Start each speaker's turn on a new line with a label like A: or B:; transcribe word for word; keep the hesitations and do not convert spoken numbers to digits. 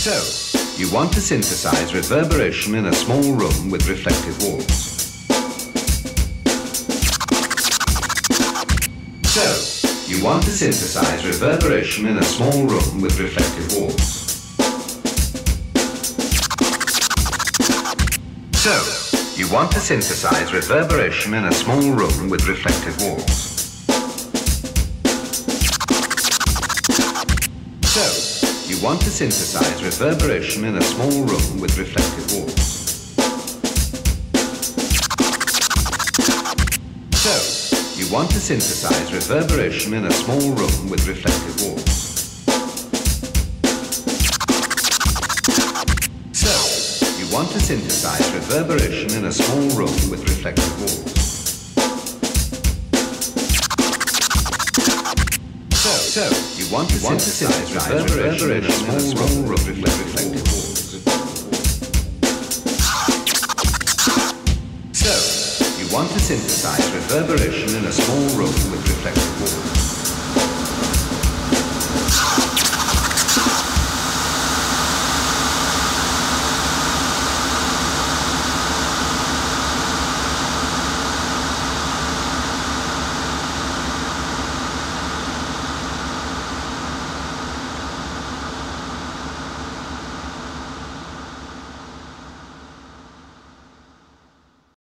A: So, you want to synthesize reverberation in a small room with reflective walls. So, you want to synthesize reverberation in a small room with reflective walls. So, you want to synthesize reverberation in a small room with reflective walls. So, you want to synthesize reverberation in a small room with reflective walls. So, you want to synthesize reverberation in a small room with reflective walls. So, you want to synthesize reverberation in a small room with reflective walls. So, so you want to synthesize reverberation in a small room with reflective walls. So, you want to synthesize reverberation in a small room with reflective walls.